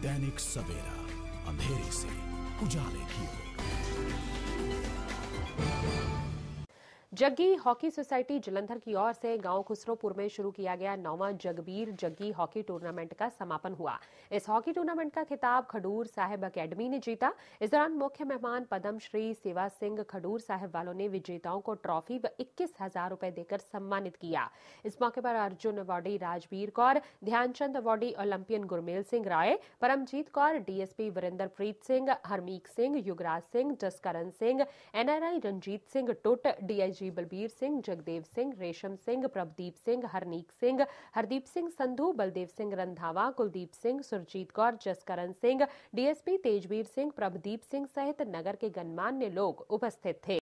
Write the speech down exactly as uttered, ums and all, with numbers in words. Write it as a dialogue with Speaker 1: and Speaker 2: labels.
Speaker 1: दैनिक सवेरा, अंधेरे से उजाले की ओर।
Speaker 2: जग्गी हॉकी सोसाइटी जलंधर की ओर से गांव खुसरोपुर में शुरू किया गया नौवां जगबीर जग्गी हॉकी टूर्नामेंट का समापन हुआ। इस हॉकी टूर्नामेंट का खिताब खडूर साहिब अकेडमी ने जीता। इस दौरान मुख्य मेहमान पद्म श्री सेवा सिंह खडूर साहिब वालों ने विजेताओं को ट्रॉफी व इक्कीस हजार रुपए देकर सम्मानित किया। इस मौके पर Arjun awardee Rajveer Kaur, Dhyanchand awardee Olympian Gurmel Singh Rai, Paramjit Kaur, DSP Virendrapreet Singh, Harmeek Singh, Yugraj Singh, Jaskaran Singh, NRI Ranjit Singh Tut, DIG Balbir Singh, Jagdev Singh, Resham Singh, Prabhdeep Singh, Harneek Singh, Hardeep Singh Sandhu, Baldev Singh Randhawa, Kuldeep Singh, Surjit Kaur, Jaskaran Singh, DSP Tejveer Singh, Prabhdeep Singh सहित नगर के गणमान्य लोग उपस्थित थे।